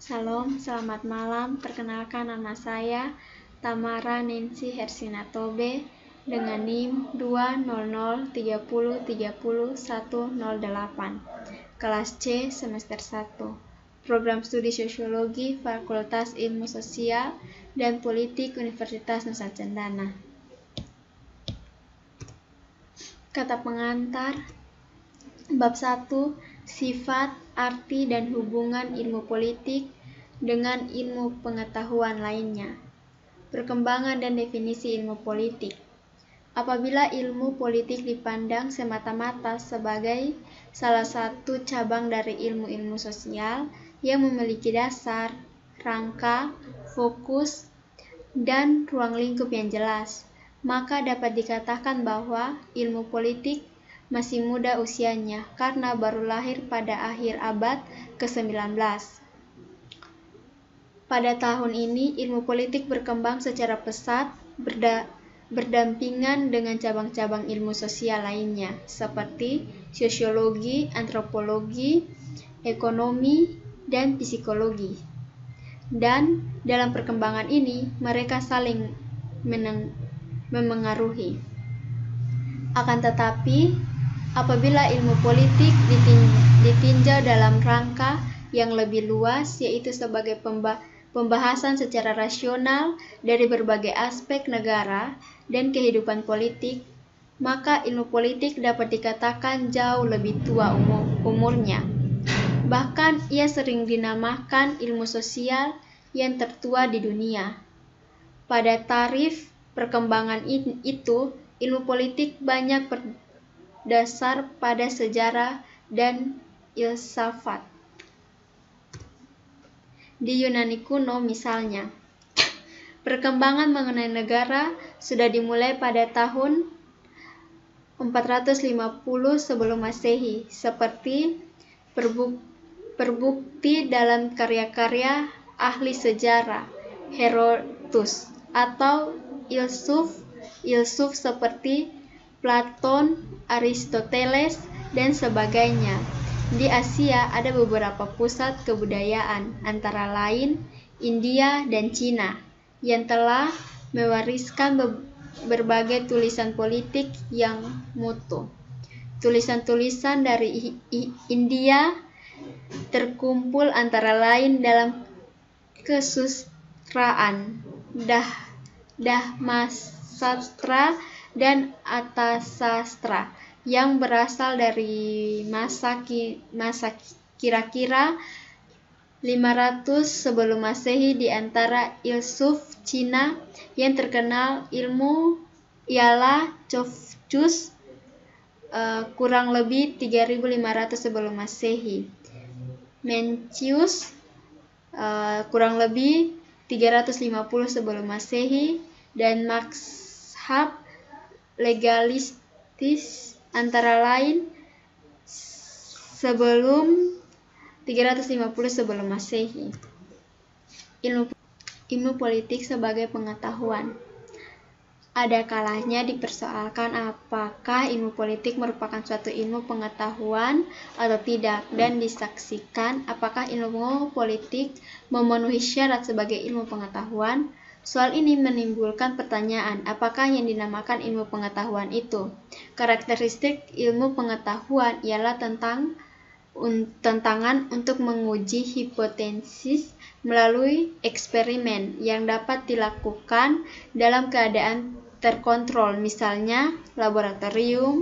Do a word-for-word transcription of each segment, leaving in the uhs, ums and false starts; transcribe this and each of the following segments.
Salam, selamat malam. Perkenalkan nama saya Tamara Nancy Hersina Tobe dengan NIM dua nol nol tiga nol tiga nol satu nol delapan, kelas C semester satu, program studi Sosiologi Fakultas Ilmu Sosial dan Politik Universitas Nusa Cendana. Kata pengantar, bab satu, sifat, arti, dan hubungan ilmu politik dengan ilmu pengetahuan lainnya. Perkembangan dan definisi ilmu politik. Apabila ilmu politik dipandang semata-mata sebagai salah satu cabang dari ilmu-ilmu sosial yang memiliki dasar, rangka, fokus, dan ruang lingkup yang jelas, maka dapat dikatakan bahwa ilmu politik masih muda usianya karena baru lahir pada akhir abad ke sembilan belas. Pada tahun ini, ilmu politik berkembang secara pesat berda berdampingan dengan cabang-cabang ilmu sosial lainnya seperti sosiologi, antropologi, ekonomi, dan psikologi. Dan dalam perkembangan ini, mereka saling memengaruhi. Akan tetapi, apabila ilmu politik ditinjau dalam rangka yang lebih luas, yaitu sebagai pembahasan secara rasional dari berbagai aspek negara dan kehidupan politik, maka ilmu politik dapat dikatakan jauh lebih tua umur, umurnya. Bahkan ia sering dinamakan ilmu sosial yang tertua di dunia. Pada tarif perkembangan itu, ilmu politik banyak berdasar pada sejarah dan filsafat. Di Yunani kuno misalnya, perkembangan mengenai negara sudah dimulai pada tahun empat ratus lima puluh sebelum Masehi, seperti terbukti dalam karya-karya ahli sejarah Herodotus atau filsuf filsuf seperti Platon, Aristoteles, dan sebagainya. Di Asia ada beberapa pusat kebudayaan, antara lain India dan Cina, yang telah mewariskan berbagai tulisan politik yang mutu. Tulisan-tulisan dari India terkumpul antara lain dalam kesusastraan, dah Dhammasastra, dan Arthasastra yang berasal dari masa masa kira-kira lima ratus sebelum Masehi. Di antara filsuf Cina yang terkenal ilmu ialah Confucius, uh, kurang lebih tiga ribu lima ratus sebelum Masehi, Mencius, uh, kurang lebih tiga ratus lima puluh sebelum Masehi, dan mazhab legalistis antara lain sebelum tiga ratus lima puluh sebelum Masehi. Ilmu, ilmu politik sebagai pengetahuan. Ada kalanya dipersoalkan apakah ilmu politik merupakan suatu ilmu pengetahuan atau tidak, dan disaksikan apakah ilmu politik memenuhi syarat sebagai ilmu pengetahuan. Soal ini menimbulkan pertanyaan, apakah yang dinamakan ilmu pengetahuan itu? Karakteristik ilmu pengetahuan ialah tentang un, tantangan untuk menguji hipotesis melalui eksperimen yang dapat dilakukan dalam keadaan terkontrol, misalnya laboratorium.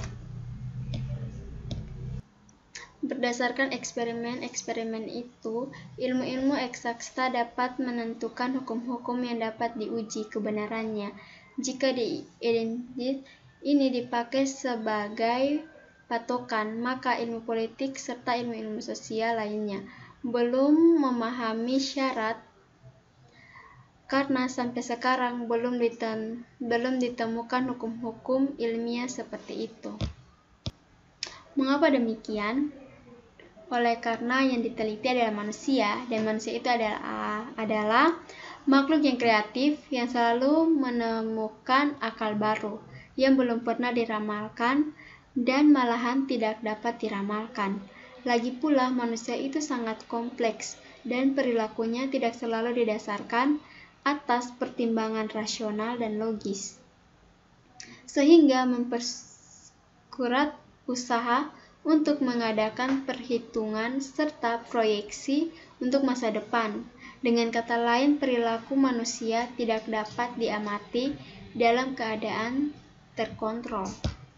Berdasarkan eksperimen-eksperimen itu, ilmu-ilmu eksakta dapat menentukan hukum-hukum yang dapat diuji kebenarannya. Jika diidentitas ini dipakai sebagai patokan, maka ilmu politik serta ilmu-ilmu sosial lainnya belum memahami syarat, karena sampai sekarang belum ditem belum ditemukan hukum-hukum ilmiah seperti itu. Mengapa demikian? Oleh karena yang diteliti adalah manusia, dan manusia itu adalah, adalah makhluk yang kreatif yang selalu menemukan akal baru yang belum pernah diramalkan dan malahan tidak dapat diramalkan. Lagi pula manusia itu sangat kompleks dan perilakunya tidak selalu didasarkan atas pertimbangan rasional dan logis, sehingga memperkuat usaha untuk mengadakan perhitungan serta proyeksi untuk masa depan. Dengan kata lain, perilaku manusia tidak dapat diamati dalam keadaan terkontrol.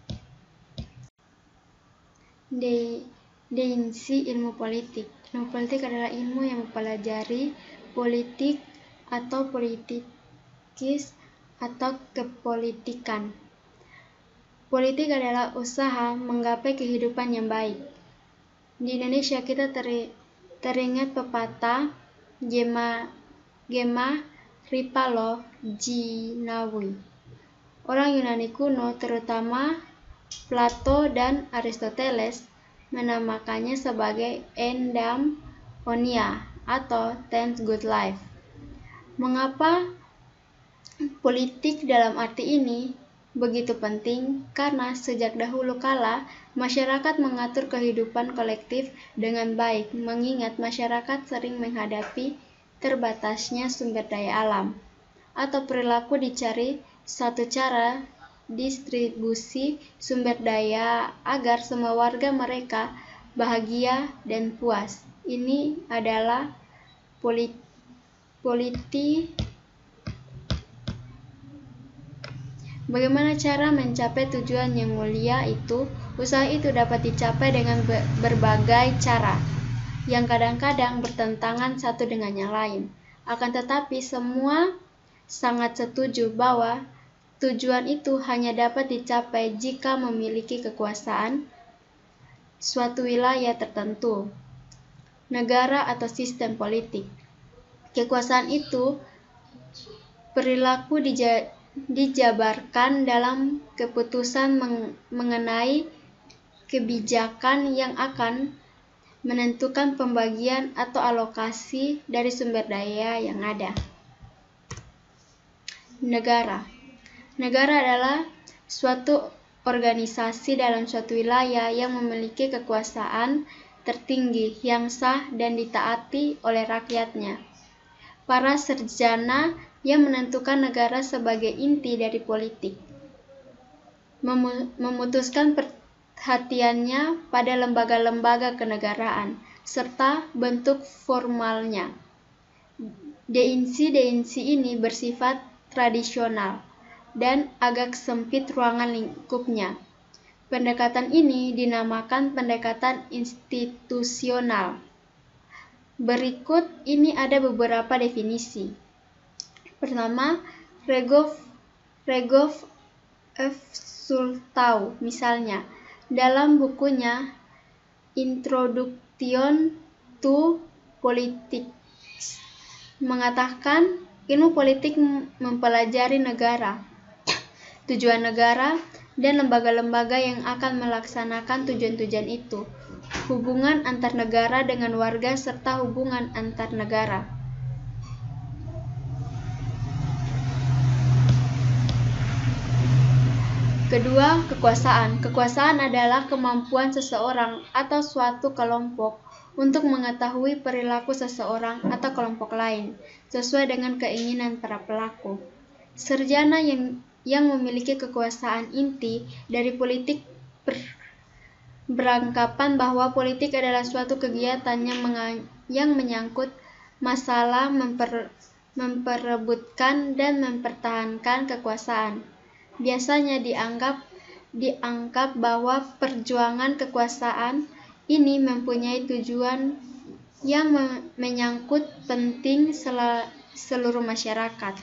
Definisi ilmu politik. Ilmu politik adalah ilmu yang mempelajari politik atau politikis atau kepolitikan. Politik adalah usaha menggapai kehidupan yang baik. Di Indonesia kita ter, teringat pepatah Gema, Gema Ripalo Jinawi. Orang Yunani kuno, terutama Plato dan Aristoteles, menamakannya sebagai eudaimonia atau tenth good life. Mengapa politik dalam arti ini begitu penting? Karena sejak dahulu kala masyarakat mengatur kehidupan kolektif dengan baik, mengingat masyarakat sering menghadapi terbatasnya sumber daya alam, atau perilaku dicari satu cara distribusi sumber daya agar semua warga mereka bahagia dan puas. Ini adalah politik politi Bagaimana cara mencapai tujuan yang mulia itu? Usaha itu dapat dicapai dengan berbagai cara, yang kadang-kadang bertentangan satu dengan yang lain. Akan tetapi semua sangat setuju bahwa tujuan itu hanya dapat dicapai jika memiliki kekuasaan suatu wilayah tertentu, negara atau sistem politik. Kekuasaan itu perilaku dija dijabarkan dalam keputusan meng mengenai kebijakan yang akan menentukan pembagian atau alokasi dari sumber daya yang ada. Negara. Negara adalah suatu organisasi dalam suatu wilayah yang memiliki kekuasaan tertinggi yang sah dan ditaati oleh rakyatnya. Para sarjana yang menentukan negara sebagai inti dari politik, memutuskan perhatiannya pada lembaga-lembaga kenegaraan, serta bentuk formalnya. Definisi-definisi ini bersifat tradisional dan agak sempit ruangan lingkupnya. Pendekatan ini dinamakan pendekatan institusional. Berikut ini ada beberapa definisi. Pertama, Regov Regov F. Sultau misalnya dalam bukunya Introduction to Politics mengatakan ilmu politik mempelajari negara, tujuan negara, dan lembaga-lembaga yang akan melaksanakan tujuan-tujuan itu, hubungan antar negara dengan warga serta hubungan antar negara. Kedua, kekuasaan. Kekuasaan adalah kemampuan seseorang atau suatu kelompok untuk mengetahui perilaku seseorang atau kelompok lain sesuai dengan keinginan para pelaku. Sarjana yang yang memiliki kekuasaan inti dari politik ber, beranggapan bahwa politik adalah suatu kegiatan yang, menga, yang menyangkut masalah memper, memperebutkan dan mempertahankan kekuasaan. Biasanya dianggap dianggap bahwa perjuangan kekuasaan ini mempunyai tujuan yang me menyangkut penting seluruh masyarakat.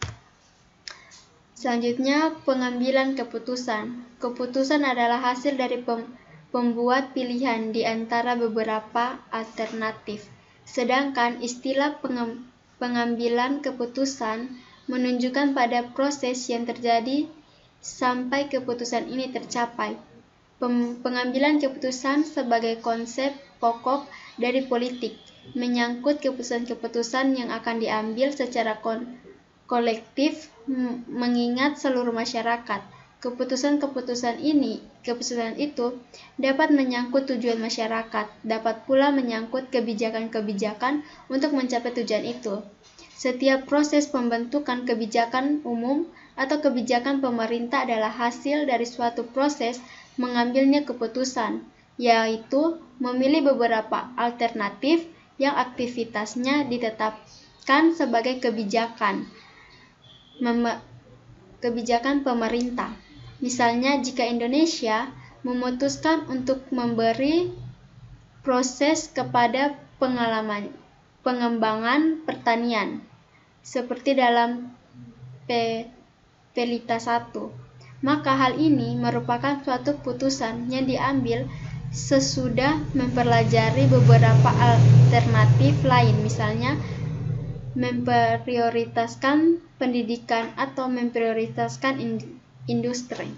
Selanjutnya, pengambilan keputusan. Keputusan adalah hasil dari pem pembuat pilihan di antara beberapa alternatif. Sedangkan istilah pengam pengambilan keputusan menunjukkan pada proses yang terjadi sampai keputusan ini tercapai. Pem pengambilan keputusan sebagai konsep pokok dari politik menyangkut keputusan-keputusan yang akan diambil secara kon kolektif mengingat seluruh masyarakat Keputusan-keputusan ini, keputusan itu dapat menyangkut tujuan masyarakat, dapat pula menyangkut kebijakan-kebijakan untuk mencapai tujuan itu. Setiap proses pembentukan kebijakan umum atau kebijakan pemerintah adalah hasil dari suatu proses mengambilnya keputusan, yaitu memilih beberapa alternatif yang aktivitasnya ditetapkan sebagai kebijakan Mem- kebijakan pemerintah. Misalnya, jika Indonesia memutuskan untuk memberi proses kepada pengalaman pengembangan pertanian, seperti dalam P Pelita satu, maka hal ini merupakan suatu putusan yang diambil sesudah mempelajari beberapa alternatif lain, misalnya memprioritaskan pendidikan atau memprioritaskan industri.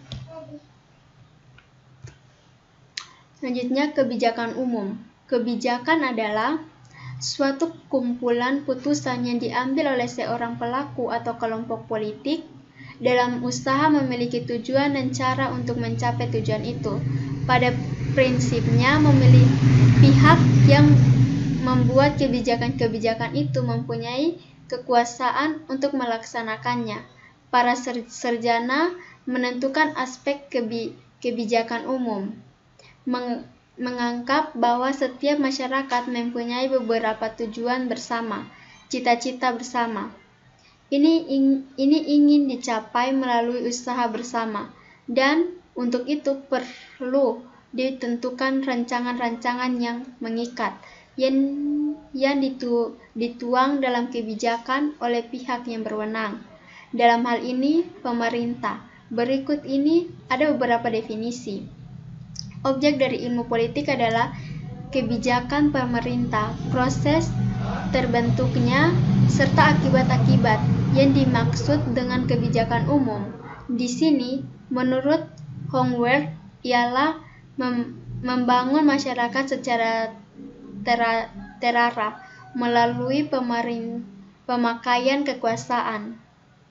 Selanjutnya, kebijakan umum. Kebijakan adalah suatu kumpulan putusan yang diambil oleh seorang pelaku atau kelompok politik dalam usaha memiliki tujuan dan cara untuk mencapai tujuan itu. Pada prinsipnya, memilih pihak yang membuat kebijakan-kebijakan itu mempunyai kekuasaan untuk melaksanakannya. Para sarjana menentukan aspek kebi kebijakan umum, meng menganggap bahwa setiap masyarakat mempunyai beberapa tujuan bersama, cita-cita bersama. Ini, ing ini ingin dicapai melalui usaha bersama, dan untuk itu perlu ditentukan rancangan-rancangan yang mengikat, yang, yang ditu dituang dalam kebijakan oleh pihak yang berwenang. Dalam hal ini, pemerintah. Berikut ini ada beberapa definisi. Objek dari ilmu politik adalah kebijakan pemerintah, proses terbentuknya, serta akibat-akibat yang dimaksud dengan kebijakan umum. Di sini, menurut Hongworth, ialah mem membangun masyarakat secara tera terarah melalui pemakaian kekuasaan.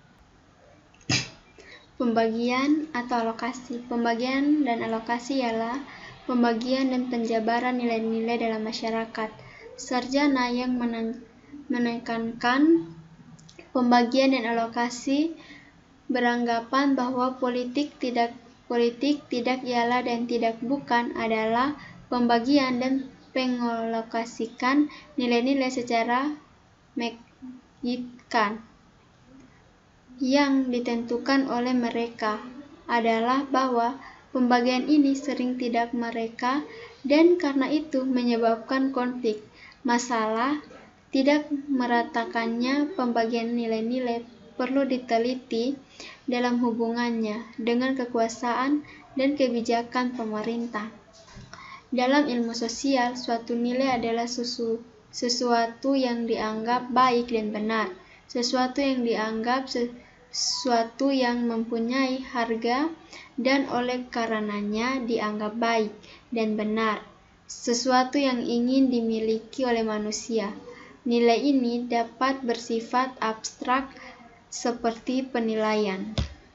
Pembagian atau alokasi. Pembagian dan alokasi ialah pembagian dan penjabaran nilai-nilai dalam masyarakat. Sarjana yang menekankan pembagian dan alokasi beranggapan bahwa politik tidak politik tidak ialah dan tidak bukan adalah pembagian dan pengalokasikan nilai-nilai secara menggiatkan. Yang ditentukan oleh mereka adalah bahwa pembagian ini sering tidak mereka dan karena itu menyebabkan konflik. Masalah tidak meratakannya pembagian nilai-nilai perlu diteliti dalam hubungannya dengan kekuasaan dan kebijakan pemerintah. Dalam ilmu sosial, suatu nilai adalah sesu, sesuatu yang dianggap baik dan benar, sesuatu yang dianggap sesuatu yang mempunyai harga dan oleh karenanya dianggap baik dan benar, sesuatu yang ingin dimiliki oleh manusia. Nilai ini dapat bersifat abstrak seperti penilaian.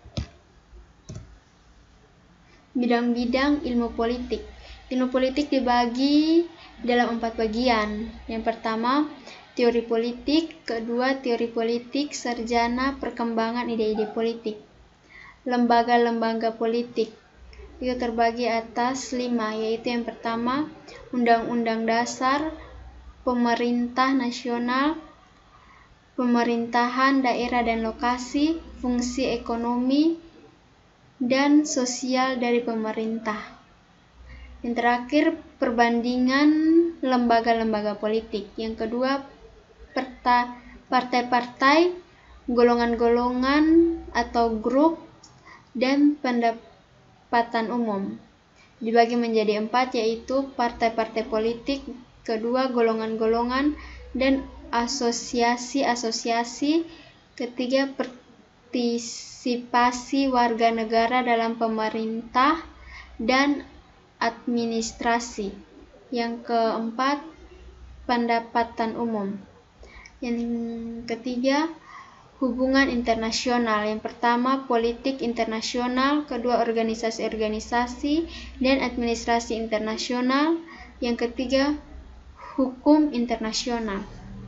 Bidang-bidang ilmu politik. Ilmu politik dibagi dalam empat bagian. Yang pertama, teori politik, kedua teori politik, sarjana, perkembangan ide-ide politik. Lembaga-lembaga politik itu terbagi atas lima, yaitu yang pertama, Undang-Undang Dasar, Pemerintah Nasional, Pemerintahan Daerah dan Lokasi, Fungsi Ekonomi dan Sosial dari Pemerintah. Yang terakhir, perbandingan lembaga-lembaga politik. Yang kedua, partai-partai, golongan-golongan atau grup, dan pendapatan umum. Dibagi menjadi empat, yaitu partai-partai politik, kedua golongan-golongan dan asosiasi-asosiasi, ketiga partisipasi warga negara dalam pemerintah dan administrasi. Yang keempat, pendapatan umum. Yang ketiga, hubungan internasional. Yang pertama, politik internasional, kedua, organisasi-organisasi dan administrasi internasional, yang ketiga, hukum internasional.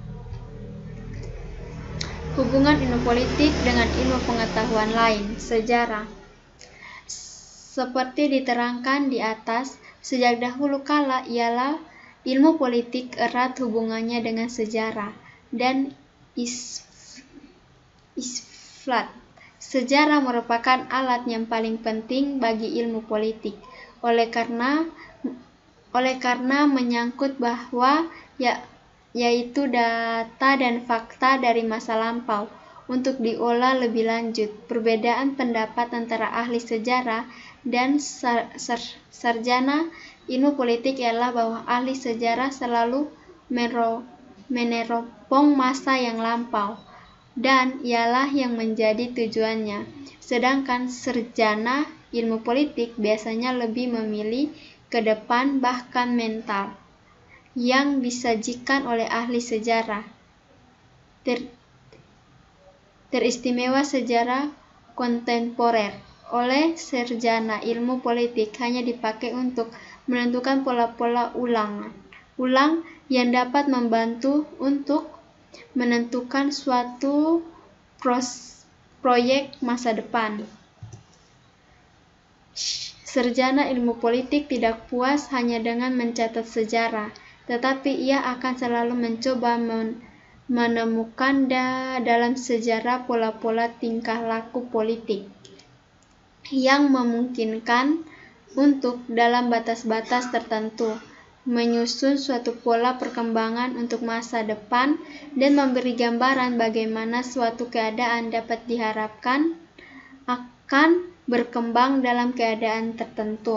Hubungan ilmu politik dengan ilmu pengetahuan lain, sejarah. Seperti diterangkan di atas, sejak dahulu kala ialah ilmu politik erat hubungannya dengan sejarah dan is Isflat. Sejarah merupakan alat yang paling penting bagi ilmu politik. Oleh karena oleh karena menyangkut bahwa ya yaitu data dan fakta dari masa lampau untuk diolah lebih lanjut. Perbedaan pendapat antara ahli sejarah dan sar, sar, sarjana ilmu politik ialah bahwa ahli sejarah selalu mero, meneropong masa yang lampau dan ialah yang menjadi tujuannya. Sedangkan sarjana ilmu politik biasanya lebih memilih ke depan bahkan mental yang disajikan oleh ahli sejarah. Ter, teristimewa sejarah kontemporer oleh sarjana ilmu politik hanya dipakai untuk menentukan pola-pola ulang, ulang yang dapat membantu untuk menentukan suatu pros, proyek masa depan. Sarjana ilmu politik tidak puas hanya dengan mencatat sejarah, tetapi ia akan selalu mencoba men, menemukan da, dalam sejarah pola-pola tingkah laku politik yang memungkinkan untuk dalam batas-batas tertentu menyusun suatu pola perkembangan untuk masa depan dan memberi gambaran bagaimana suatu keadaan dapat diharapkan akan berkembang dalam keadaan tertentu.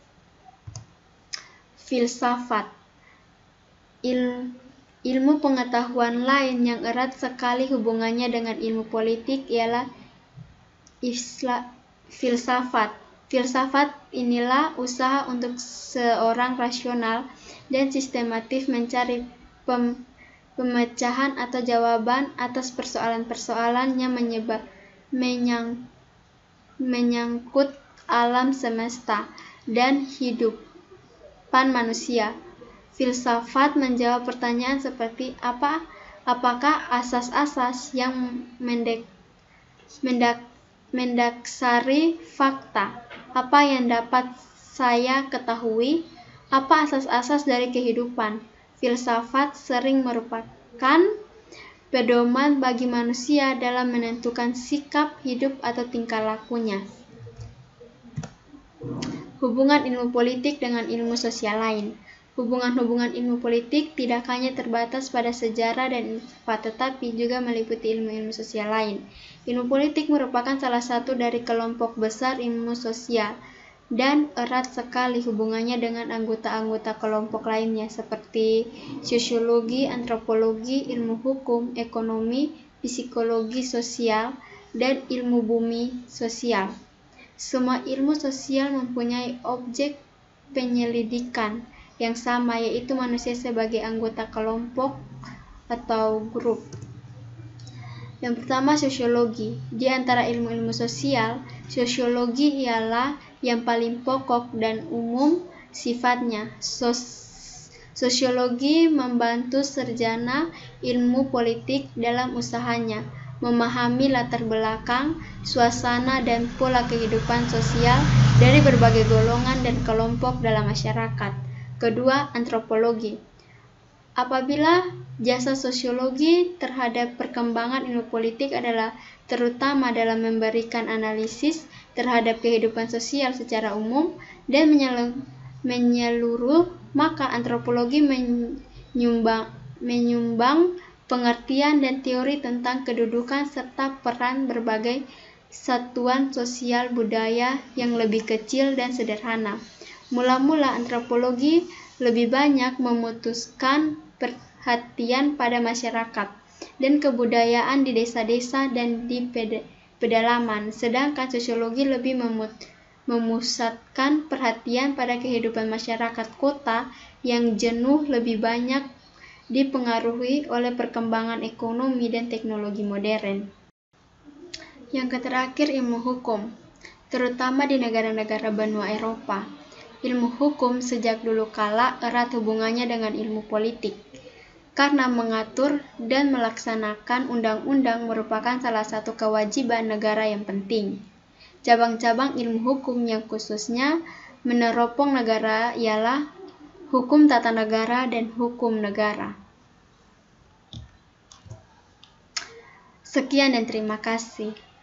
Filsafat. Il, ilmu pengetahuan lain yang erat sekali hubungannya dengan ilmu politik ialah isla, filsafat. Filsafat inilah usaha untuk seorang rasional dan sistematif mencari pem, pemecahan atau jawaban atas persoalan-persoalan yang menyebab, menyang, menyangkut alam semesta dan hidupan manusia. Filsafat menjawab pertanyaan seperti apa, apakah asas-asas yang mendek, mendak, mendaksari fakta, apa yang dapat saya ketahui, apa asas-asas dari kehidupan. Filsafat sering merupakan pedoman bagi manusia dalam menentukan sikap hidup atau tingkah lakunya. Hubungan ilmu politik dengan ilmu sosial lain. Hubungan-hubungan ilmu politik tidak hanya terbatas pada sejarah dan filsafat, tetapi juga meliputi ilmu-ilmu sosial lain. Ilmu politik merupakan salah satu dari kelompok besar ilmu sosial dan erat sekali hubungannya dengan anggota-anggota kelompok lainnya seperti sosiologi, antropologi, ilmu hukum, ekonomi, psikologi sosial, dan ilmu bumi sosial. Semua ilmu sosial mempunyai objek penyelidikan yang sama, yaitu manusia sebagai anggota kelompok atau grup. Yang pertama, sosiologi. Di antara ilmu-ilmu sosial, sosiologi ialah yang paling pokok dan umum sifatnya. Sos- sosiologi membantu sarjana ilmu politik dalam usahanya memahami latar belakang, suasana, dan pola kehidupan sosial dari berbagai golongan dan kelompok dalam masyarakat. Kedua, antropologi. Apabila jasa sosiologi terhadap perkembangan ilmu politik adalah terutama dalam memberikan analisis terhadap kehidupan sosial secara umum dan menyeluruh, maka antropologi menyumbang, menyumbang pengertian dan teori tentang kedudukan serta peran berbagai satuan sosial budaya yang lebih kecil dan sederhana. Mula-mula antropologi lebih banyak memutuskan perhatian pada masyarakat dan kebudayaan di desa-desa dan di pedalaman, sedangkan sosiologi lebih memut, memusatkan perhatian pada kehidupan masyarakat kota yang jenuh lebih banyak dipengaruhi oleh perkembangan ekonomi dan teknologi modern. Yang terakhir, ilmu hukum, terutama di negara-negara benua Eropa. Ilmu hukum sejak dulu kala erat hubungannya dengan ilmu politik, karena mengatur dan melaksanakan undang-undang merupakan salah satu kewajiban negara yang penting. Cabang-cabang ilmu hukum yang khususnya meneropong negara ialah hukum tata negara dan hukum negara. Sekian dan terima kasih.